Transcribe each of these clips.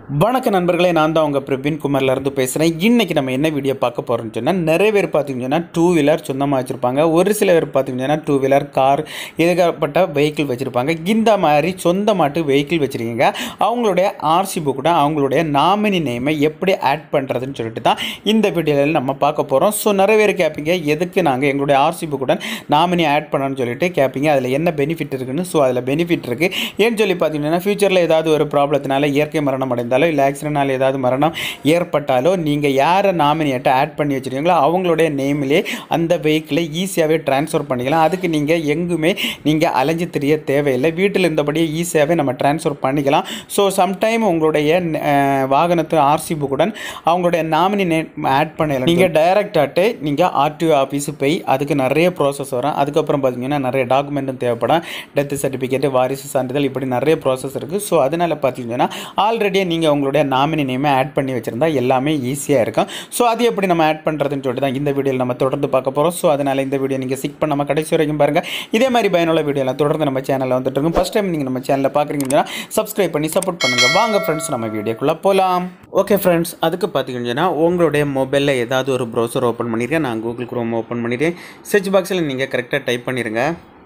வணக்க நண்பர்களே, நான் தான் உங்கள் பிரவீன் குமார்லேருந்து பேசுகிறேன். இன்றைக்கி நம்ம என்ன வீடியோ பார்க்க போகிறோம்னு சொன்னால், நிறைய பேர் பார்த்திங்கன்னா டூ வீலர் சொந்தமாக வச்சுருப்பாங்க. ஒரு சில பேர் பார்த்திங்கன்னா டூ வீலர், கார், ஏகப்பட்ட வெஹிக்கிள் வச்சுருப்பாங்க. இந்த மாதிரி சொந்தமாட்டு வெஹிக்கிள் வச்சுருக்கீங்க. அவங்களுடைய ஆர்சி புக்கு தான் அவங்களுடைய நாமினி நேமை எப்படி ஆட் பண்ணுறதுன்னு சொல்லிட்டு தான் இந்த வீடியோவில் நம்ம பார்க்க போகிறோம். ஸோ நிறைய பேர் கேட்பீங்க, எதுக்கு நாங்கள் எங்களுடைய ஆர்சி புக்குடன் நாமினி ஆட் பண்ணணும்னு சொல்லிட்டு கேட்பீங்க. அதில் என்ன பெனிஃபிட் இருக்குன்னு. ஸோ அதில் பெனிஃபிட் இருக்குது. ஏன்னு சொல்லி பார்த்தீங்கன்னா, ஃபியூச்சரில் ஏதாவது ஒரு ப்ராப்ளத்தினால இயற்கை மரணம் அடைந்தாலும் இல்லை ஆக்சிடென்ட்னால ஏதாவது மரணம் ஏற்பட்டாலோ நீங்கள் யாரை நாமினியேட்டை ஆட் பண்ணி வச்சுருக்கீங்களோ அவங்களுடைய நேமிலே அந்த வெஹிக்கிளை ஈஸியாகவே ட்ரான்ஸ்ஃபர் பண்ணிக்கலாம். அதுக்கு நீங்கள் எங்குமே நீங்கள் அலைஞ்சு தெரிய தேவையில்லை. வீட்டில் இருந்தபடியே ஈஸியாகவே நம்ம ட்ரான்ஸ்ஃபர் பண்ணிக்கலாம். ஸோ சம்டைம் உங்களுடைய வாகனத்து ஆர்சி புக்குடன் அவங்களுடைய நாமினி நேம் ஆட் பண்ணலாம். நீங்கள் டைரெக்டாகட்டே நீங்கள் ஆர்டிஓ ஆஃபீஸு போய் அதுக்கு நிறைய ப்ராசஸ் வரும். அதுக்கப்புறம் பார்த்தீங்கன்னா நிறைய டாக்குமெண்ட்டும் தேவைப்படும். டெத் சர்டிஃபிகேட்டு, வாரிசு சான்றிதழ், இப்படி நிறைய ப்ராசஸ் இருக்குது. ஸோ அதனால் பார்த்தீங்கன்னா ஆல்ரெடியே நீங்கள் உங்களுடைய நாமினி நேமை ஆட் பண்ணி வச்சுருந்தா எல்லாமே ஈஸியாக இருக்கும். ஸோ அது எப்படி நம்ம ஆட் பண்ணுறதுன்னு சொல்லிட்டு தான் இந்த வீடியோவில் நம்ம தொடர்ந்து பார்க்க போகிறோம். ஸோ அதனால் இந்த வீடியோ நீங்கள் சிக் பண்ணாமல் கடைசி வரைக்கும் பாருங்கள். இதே மாதிரி பயனுள்ள வீடியோலாம் தொடர்ந்து நம்ம சேனலில் வந்துட்டு இருக்கும். ஃபஸ்ட் டைம் நீங்கள் நம்ம சேனலில் பார்க்குறீங்கன்னா சப்ஸ்கிரைப் பண்ணி சப்போர்ட் பண்ணுங்கள். வாங்க ஃப்ரெண்ட்ஸ், நம்ம வீடியோக்குள்ளே போகலாம். ஓகே ஃப்ரெண்ட்ஸ், அதுக்கு பார்த்தீங்கன்னா உங்களுடைய மொபைலில் ஏதாவது ஒரு ப்ரௌசர் ஓப்பன் பண்ணியிருக்கேன். நான் கூகுள் குரோம் ஓப்பன் பண்ணியிருக்கேன். சர்ச் பாக்ஸில் நீங்கள் கரெக்டாக டைப் பண்ணிடுங்க.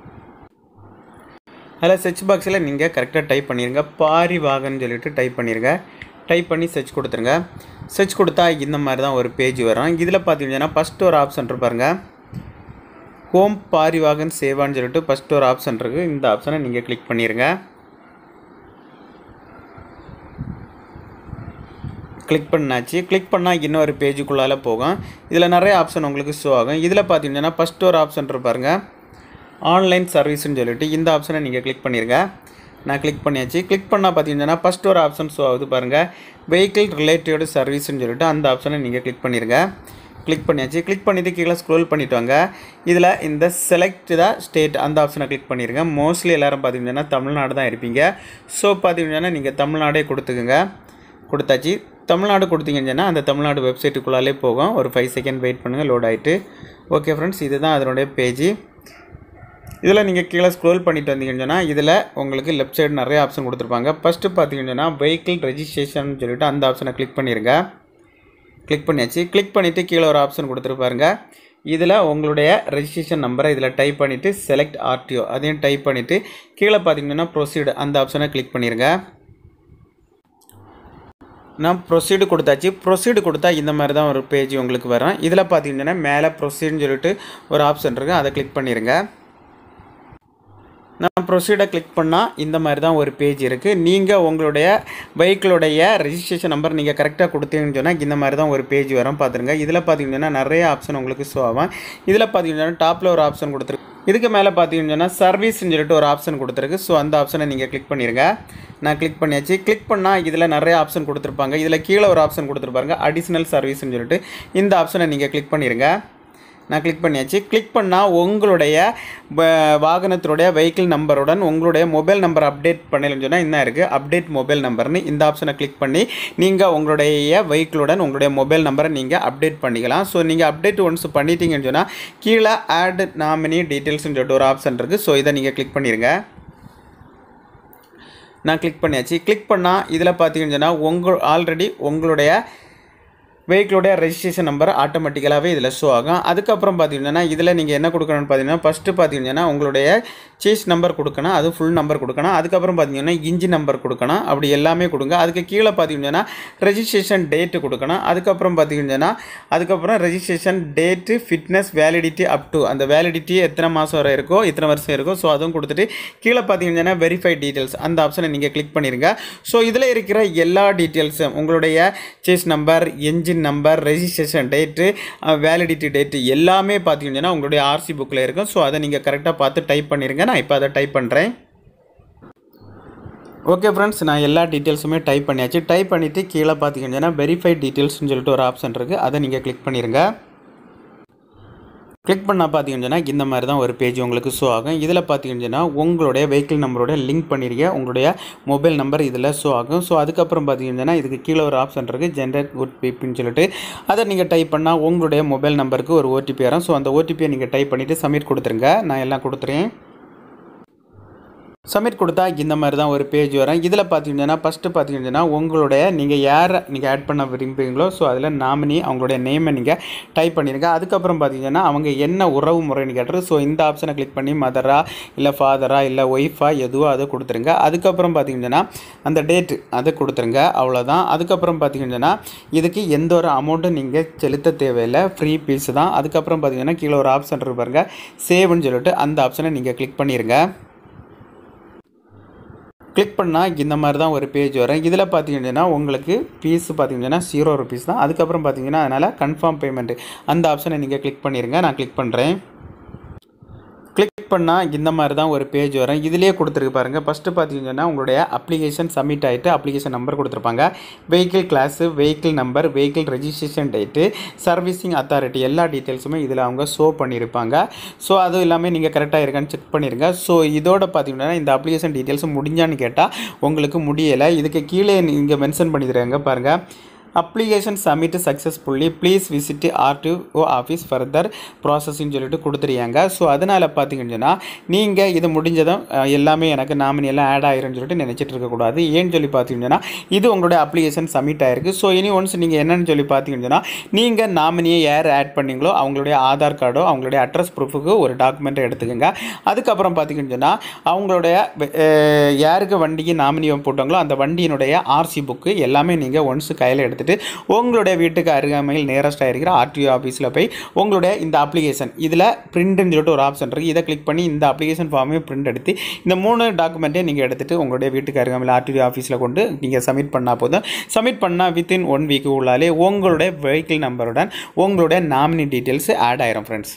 அதில் சர்ச் பாக்ஸில் நீங்கள் கரெக்டாக டைப் பண்ணிடுங்க. பாரிவாகன்னு சொல்லிட்டு டைப் பண்ணிடுங்க. டைப் பண்ணி சர்ச் கொடுத்துருங்க. சர்ச் கொடுத்தா இந்த மாதிரி தான் ஒரு பேஜ் வரும். இதில் பார்த்தீங்கன்னா ஃபஸ்ட்டு ஒரு ஆப்ஷன் இருப்பாருங்க, ஹோம் பாரிவாகன் சேவான்னு சொல்லிட்டு ஃபஸ்ட்டு ஒரு ஆப்ஷன் இருக்குது. இந்த ஆப்ஷனை நீங்கள் கிளிக் பண்ணிடுங்க. கிளிக் பண்ணாச்சு. கிளிக் பண்ணால் இன்னொரு பேஜுக்குள்ளால் போகும். இதில் நிறைய ஆப்ஷன் உங்களுக்கு ஷோ ஆகும். இதில் பார்த்தீங்கன்னா ஃபஸ்ட்டு ஒரு ஆப்ஷன் இருப்பாருங்க, ஆன்லைன் சர்வீஸ்ன்னு சொல்லிட்டு இந்த ஆப்ஷனை நீங்கள் கிளிக் பண்ணிடுங்க. நான் கிளிக் பண்ணியாச்சு. கிளிக் பண்ணால் பார்த்தீங்கன்னா ஃபஸ்ட்டு ஒரு ஆப்ஷன் ஷோ ஆகுது பாருங்கள், வெஹிக்கிள் ரிலேட்டட் சர்வீஸ்ன்னு சொல்லிட்டு அந்த ஆப்ஷனை நீங்கள் கிளிக் பண்ணிடுங்க. கிளிக் பண்ணியாச்சு. கிளிக் பண்ணிவிட்டு கீழே ஸ்க்ரோல் பண்ணிவிட்டு வாங்க. இதில் இந்த செலக்ட் த ஸ்டேட் அந்த ஆப்ஷனை கிளிக் பண்ணிடுங்க. மோஸ்ட்லி எல்லோரும் பார்த்தீங்கன்னா தமிழ்நாடு தான் இருப்பீங்க. ஸோ பார்த்தீங்கன்னா நீங்கள் தமிழ்நாடே கொடுத்துக்குங்க. கொடுத்தாச்சு. தமிழ்நாடு கொடுத்தீங்கன்னா அந்த தமிழ்நாடு வெப்சைட்டுக்குள்ளாலே போகும். ஒரு 5 செகண்ட் வெயிட் பண்ணுங்கள், லோட் ஆகிட்டு. ஓகே ஃப்ரெண்ட்ஸ், இதுதான் அதனுடைய பேஜ். இதில் நீங்கள் கீழே ஸ்க்ரோல் பண்ணிட்டு வந்தீங்கன்னா இதில் உங்களுக்கு லெஃப்ட் சைடு நிறைய ஆப்ஷன் கொடுத்துருப்பாங்க. ஃபஸ்ட்டு பார்த்தீங்கன்னா வெஹிக்கிள் ரெஜிஸ்ட்ரேஷன் சொல்லிட்டு அந்த ஆப்ஷனை கிளிக் பண்ணிடுங்க. கிளிக் பண்ணியாச்சு. கிளிக் பண்ணிவிட்டு கீழே ஒரு ஆப்ஷன் கொடுத்துருப்பாருங்க. இதில் உங்களுடைய ரெஜிஸ்ட்ரேஷன் நம்பரை இதில் டைப் பண்ணிவிட்டு செலக்ட் ஆர்டிஓ அதையும் டைப் பண்ணிவிட்டு கீழே பார்த்தீங்கன்னா ப்ரொசீடு அந்த ஆப்ஷனை கிளிக் பண்ணிடுங்க. நான் ப்ரொசீடு கொடுத்தாச்சு. ப்ரொசீடு கொடுத்தா இந்த மாதிரி தான் ஒரு பேஜ் உங்களுக்கு வரும். இதில் பார்த்தீங்கன்னா மேலே ப்ரொசீடுன்னு சொல்லிட்டு ஒரு ஆப்ஷன் இருக்குது, அதை கிளிக் பண்ணிடுங்க. நான் ப்ரொசீடை கிளிக் பண்ணால் இந்த மாதிரி தான் ஒரு பேஜ் இருக்குது. நீங்கள் உங்களுடைய வெஹிக்கிளுடைய ரெஜிஸ்ட்ரேஷன் நம்பர் நீங்கள் கரெக்டாக கொடுத்தீங்கன்னு சொன்னால் இந்த மாதிரி தான் ஒரு பேஜ் வரும். பார்த்துருங்க. இதில் பார்த்தீங்கன்னா நிறைய ஆப்ஷன் உங்களுக்கு ஷோ ஆகும். இதில் பார்த்தீங்கன்னா டாப்பில் ஒரு ஆப்ஷன் கொடுத்துருக்கு. இதுக்கு மேலே பார்த்தீங்கன்னா சர்வீஸ்ன்னு சொல்லிட்டு ஒரு ஆப்ஷன் கொடுத்துருக்கு. ஸோ அந்த ஆப்ஷனை நீங்கள் கிளிக் பண்ணிடுங்க. நான் கிளிக் பண்ணியாச்சு. கிளிக் பண்ணால் இதில் நிறைய ஆப்ஷன் கொடுத்துருப்பாங்க. இதில் கீழே ஒரு ஆப்ஷன் கொடுத்துருப்பாங்க, அடிஷ்னல் சர்வீஸ்ன்னு சொல்லிட்டு இந்த ஆப்ஷனை நீங்கள் கிளிக் பண்ணிடுங்க. நான் கிளிக் பண்ணியாச்சு. கிளிக் பண்ணால் உங்களுடைய வாகனத்தினுடைய வெஹிக்கிள் நம்பருடன் உங்களுடைய மொபைல் நம்பர் அப்டேட் பண்ணலன்னு சொன்னால் என்ன இருக்குது, அப்டேட் மொபைல் நம்பர்னு இந்த ஆப்ஷனை கிளிக் பண்ணி நீங்கள் உங்களுடைய வெஹிக்கிளுடன் உங்களுடைய மொபைல் நம்பரை நீங்கள் அப்டேட் பண்ணிக்கலாம். ஸோ நீங்கள் அப்டேட் ஒன்ஸ் பண்ணிட்டீங்கன்னு சொன்னால் கீழே ஆட் நாமினி டீட்டெயில்ஸ்னு சொல்லிட்டு ஒரு ஆப்ஷன் இருக்குது. ஸோ இதை நீங்கள் கிளிக் பண்ணிடுங்க. நான் கிளிக் பண்ணியாச்சு. கிளிக் பண்ணால் இதில் பார்த்தீங்கன்னு சொன்னால் ஆல்ரெடி உங்களுடைய வெஹிக்கிளோடைய ரெஜிஸ்ட்ரேஷன் நம்பர் ஆட்டோமேட்டிக்கலாகவே இதில் ஷோ ஆகும். அதுக்கப்புறம் பார்த்தீங்கன்னா இதில் நீங்கள் என்ன கொடுக்கணும்னு பார்த்தீங்கன்னா ஃபஸ்ட்டு பார்த்தீங்கன்னா உங்களுடைய சேஸ் நம்பர் கொடுக்கணும், அது ஃபுல் நம்பர் கொடுக்கணும். அதுக்கப்புறம் பார்த்தீங்கன்னா இன்ஜின் நம்பர் கொடுக்கணும். அப்படி எல்லாமே கொடுங்க. அதுக்கு கீழே பார்த்தீங்கன்னா ரெஜிஸ்ட்ரேஷன் டேட்டு கொடுக்கணும். அதுக்கப்புறம் பார்த்தீங்கன்னா registration date, fitness, validity up to அந்த வேலிடிட்டி எத்தனை மாதம் வரை இருக்கோ, எத்தனை வருஷம் இருக்கோ, ஸோ அதுவும் கொடுத்துட்டு கீழே பார்த்தீங்கன்னா வெரிஃபை டீட்டெயில்ஸ் அந்த ஆப்ஷனை நீங்கள் கிளிக் பண்ணிடுங்க. ஸோ இதில் இருக்கிற எல்லா டீட்டெயில்ஸும் உங்களுடைய chassis number, engine number, registration date, validity date எல்லாமே பார்த்தீங்கன்னா உங்களுடைய ஆர்சி புக்கில் இருக்கும். ஸோ அதை நீங்கள் கரெக்டாக பார்த்து டைப் பண்ணிடுங்க. நான் இப்போ அதை டைப் பண்ணுறேன். ஓகே ஃப்ரெண்ட்ஸ், நான் எல்லா டீட்டெயில்ஸுமே டைப் பண்ணியாச்சு. டைப் பண்ணிவிட்டு கீழே பார்த்தீங்கன்னா வெரிஃபை டீட்டெயில்ஸ்னு சொல்லிட்டு ஒரு ஆப்ஷன் இருக்குது, அதை நீங்கள் கிளிக் பண்ணிடுங்க. கிளிக் பண்ணால் பார்த்தீங்கன்னா இந்த மாதிரி தான் ஒரு பேஜ் உங்களுக்கு ஷோ ஆகும். இதில் பார்த்தீங்கன்னா உங்களுடைய வெஹிக்கிள் நம்பரோட லிங்க் பண்ணிருக்க உங்களுடைய மொபைல் நம்பர் இதில் ஷோ ஆகும். ஸோ அதுக்கப்புறம் பார்த்தீங்கன்னா இதுக்கு கீழே ஒரு ஆப்ஷன் இருக்குது, ஜென்ரேட் ஓடிபின்னு சொல்லிட்டு அதை நீங்கள் டைப் பண்ணால் உங்களுடைய மொபைல் நம்பருக்கு ஒரு ஓடிபி வரும். ஸோ அந்த ஓடிபியை நீங்கள் டைப் பண்ணிவிட்டு சப்மிட் கொடுத்துருங்க. நான் எல்லாம் கொடுத்துறேன். சப்மிட் கொடுத்தா இந்த மாதிரி தான் ஒரு பேஜ் வரும். இதில் பார்த்தீங்கன்னா ஃபஸ்ட்டு பார்த்தீங்கன்னா உங்களுடைய நீங்கள் யாரை நீங்கள் ஆட் பண்ண விரும்புகிறீங்களோ ஸோ அதில் நாமினி அவங்களுடைய நேமை நீங்கள் டைப் பண்ணிடுங்க. அதுக்கப்புறம் பார்த்தீங்கன்னா அவங்க என்ன உறவு முறைன்னு கேட்டுரு. ஸோ இந்த ஆப்ஷனை கிளிக் பண்ணி மதரா இல்லை ஃபாதரா இல்லை ஒய்ஃபா எதுவோ அதை கொடுத்துருங்க. அதுக்கப்புறம் பார்த்தீங்கன்னா அந்த டேட்டு அதை கொடுத்துருங்க, அவ்வளோதான். அதுக்கப்புறம் பார்த்தீங்கன்னா இதுக்கு எந்த ஒரு அமௌண்ட்டும் நீங்கள் செலுத்த தேவையில்லை, ஃப்ரீ பீஸ் தான். அதுக்கப்புறம் பார்த்தீங்கன்னா கீழே ஒரு ஆப்ஷன் இருக்கு பாருங்க, சேவ்னு சொல்லிட்டு அந்த ஆப்ஷனை நீங்கள் கிளிக் பண்ணிடுங்க. கிளிக் பண்ணால் இந்த மாதிரி தான் ஒரு பேஜ் வரும். இதில் பார்த்தீங்கன்னா உங்களுக்கு ஃபீஸ் பார்த்தீங்கன்னா 0 ரூபீஸ் தான். அதுக்கப்புறம் பார்த்தீங்கன்னா அதனால் கன்ஃபார்ம் பேமெண்ட் அந்த ஆப்ஷனை நீங்கள் கிளிக் பண்ணிடுங்க. நான் கிளிக் பண்ணுறேன். கிளிக் பண்ணால் இந்த மாதிரி தான் ஒரு பேஜ் வரும். இதிலே கொடுத்துருக்கு பாருங்கள். ஃபஸ்ட்டு பார்த்தீங்கன்னா உங்களுடைய அப்ளிகேஷன் சப்மிட் ஆகிட்டு அப்ளிகேஷன் நம்பர் கொடுத்துருப்பாங்க, vehicle class, vehicle number, vehicle registration date, servicing authority எல்லா டீட்டெயில்ஸுமே இதில் அவங்க ஷோ பண்ணியிருப்பாங்க. ஸோ அது எல்லாமே நீங்கள் கரெக்டாக இருக்கான்னு செக் பண்ணிடுங்க. ஸோ இதோட பார்த்தீங்கன்னா இந்த அப்ளிகேஷன் டீட்டெயில்ஸ் முடிஞ்சான்னு கேட்டால் உங்களுக்கு முடியலை. இதுக்கு கீழே நீங்கள் மென்ஷன் பண்ணிடுறாங்க பாருங்கள், application submit successfully please visit RTO office further ப்ராசஸ்ன்னு சொல்லிட்டு கொடுத்துருக்காங்க. ஸோ அதனால் பார்த்தீங்கன்னா நீங்கள் இது முடிஞ்சதும் எல்லாமே எனக்கு நாமினி எல்லாம் ஆட் ஆயிரும்னு சொல்லிட்டு நினச்சிட்டு இருக்கக்கூடாது. ஏன்னு சொல்லி பார்த்தீங்கன்னா இது உங்களுடைய அப்ளிகேஷன் சப்மிட் ஆயிருக்கு. ஸோ இனி ஒன்ஸ் நீங்கள் என்னென்னு சொல்லி பார்த்தீங்கன்னா நீங்கள் நாமினியை யார் ஆட் பண்ணீங்களோ அவங்களுடைய ஆதார் கார்டோ அவங்களுடைய அட்ரஸ் ப்ரூஃபுக்கு ஒரு டாக்குமெண்ட்டை எடுத்துக்கோங்க. அதுக்கப்புறம் பார்த்தீங்கன்னா அவங்களுடைய யாருக்கு வண்டிக்கு நாமினியை போட்டாங்களோ அந்த வண்டியினுடைய ஆர்சி புக்கு எல்லாமே நீங்கள் ஒன்ஸ் கையில் எடுத்துகிட்டு உங்களுடைய வீட்டுக்கு அருகாமையில் நியரஸ்டாக இருக்கிற ஆர்டிஓ ஆஃபீஸில் போய் உங்களுடைய இந்த அப்ளிகேஷன் இதில் பிரிண்ட்னு சொல்லிட்டு ஒரு ஆப்ஷன் இருக்குது, இதை கிளிக் பண்ணி இந்த அப்ளிகேஷன் ஃபார்மையும் பிரிண்ட் எடுத்து இந்த 3 டாக்குமெண்ட்டையும் நீங்கள் எடுத்துகிட்டு உங்களுடைய வீட்டுக்கு அருகாமையில் ஆர்டிஓ ஆஃபீஸில் கொண்டு நீங்கள் சப்மிட் பண்ணால் போதும். சப்மிட் பண்ணால் வித்தின் 1 வீக் உள்ளாலே உங்களுடைய வெஹிக்கிள் நம்பருடன் உங்களுடைய நாமினி டீட்டெயில்ஸ் ஆட் ஆயிரும் ஃப்ரெண்ட்ஸ்.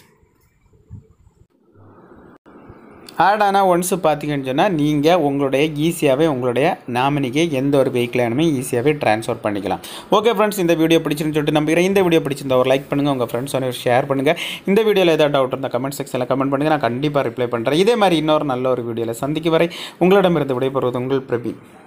ஆட் ஆனால் ஒன்ஸ் பார்த்தீங்கன்னு சொன்னால் நீங்கள் உங்களுடைய ஈஸியாகவே உங்களுடைய நாமினிக்கு எந்த ஒரு வெஹிக்கிள் வேணுமே ஈஸியாகவே ட்ரான்ஸ்ஃபர் பண்ணிக்கலாம். ஓகே ஃப்ரெண்ட்ஸ், இந்த வீடியோ பிடிச்சிருன்னு சொல்லிட்டு நம்புகிறேன். இந்த வீடியோ பிடிச்சிருந்தா ஒரு லைக் பண்ணுங்கள், உங்கள் ஃப்ரெண்ட்ஸோட ஷேர் பண்ணுங்கள். இந்த வீடியோவில் ஏதாவது டவுட் இருந்தால் கமெண்ட் செக்ஷனில் கமெண்ட் பண்ணுங்கள், நான் கண்டிப்பாக ரிப்ளை பண்ணுறேன். இதே மாதிரி இன்னொரு நல்ல ஒரு வீடியோவில் சந்திக்கும் வரை உங்களிடமிருந்து விடைபெறுவது உங்கள் பிரபி.